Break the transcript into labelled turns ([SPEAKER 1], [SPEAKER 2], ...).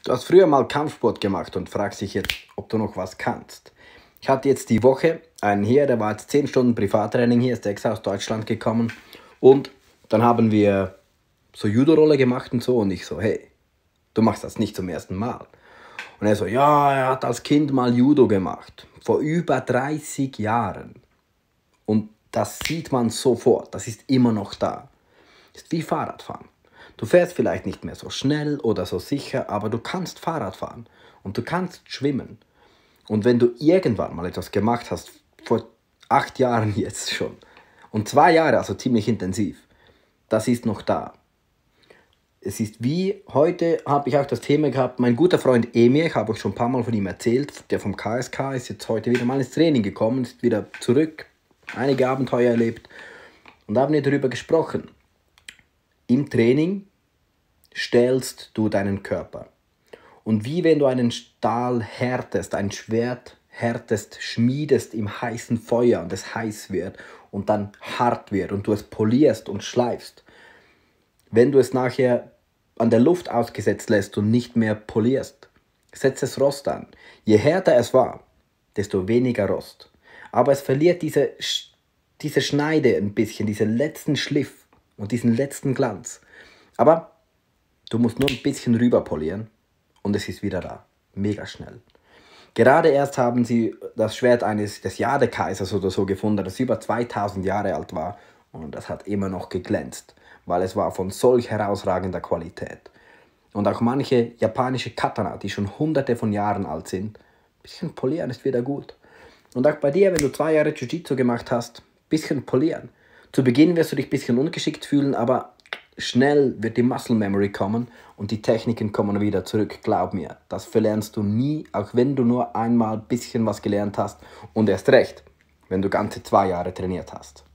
[SPEAKER 1] Du hast früher mal Kampfsport gemacht und fragst dich jetzt, ob du noch was kannst. Ich hatte jetzt die Woche einen hier, der war jetzt 10 Stunden Privattraining hier, ist extra aus Deutschland gekommen. Und dann haben wir so Judo-Rolle gemacht und so. Und ich so, hey, du machst das nicht zum ersten Mal. Und er so, ja, er hat als Kind mal Judo gemacht. Vor über 30 Jahren. Und das sieht man sofort, das ist immer noch da. Ist wie Fahrradfahren. Du fährst vielleicht nicht mehr so schnell oder so sicher, aber du kannst Fahrrad fahren und du kannst schwimmen. Und wenn du irgendwann mal etwas gemacht hast, vor 8 Jahren jetzt schon, und 2 Jahre, also ziemlich intensiv, das ist noch da. Es ist wie, heute habe ich auch das Thema gehabt, mein guter Freund Emir, ich habe euch schon ein paar Mal von ihm erzählt, der vom KSK ist jetzt heute wieder mal ins Training gekommen, ist wieder zurück, einige Abenteuer erlebt und da haben wir darüber gesprochen. Im Training stellst du deinen Körper. Und wie wenn du einen Stahl härtest, ein Schwert härtest, schmiedest im heißen Feuer und es heiß wird und dann hart wird und du es polierst und schleifst. Wenn du es nachher an der Luft ausgesetzt lässt und nicht mehr polierst, setzt es Rost an. Je härter es war, desto weniger Rost. Aber es verliert diese Schneide ein bisschen, diesen letzten Schliff und diesen letzten Glanz. Aber du musst nur ein bisschen rüber polieren und es ist wieder da. Mega schnell. Gerade erst haben sie das Schwert des Jadekaisers oder so gefunden, das über 2000 Jahre alt war. Und das hat immer noch geglänzt, weil es war von solch herausragender Qualität. Und auch manche japanische Katana, die schon hunderte von Jahren alt sind, ein bisschen polieren ist wieder gut. Und auch bei dir, wenn du 2 Jahre Jiu-Jitsu gemacht hast, ein bisschen polieren. Zu Beginn wirst du dich ein bisschen ungeschickt fühlen, aber schnell wird die Muscle Memory kommen und die Techniken kommen wieder zurück. Glaub mir, das verlernst du nie, auch wenn du nur einmal ein bisschen was gelernt hast und erst recht, wenn du ganze 2 Jahre trainiert hast.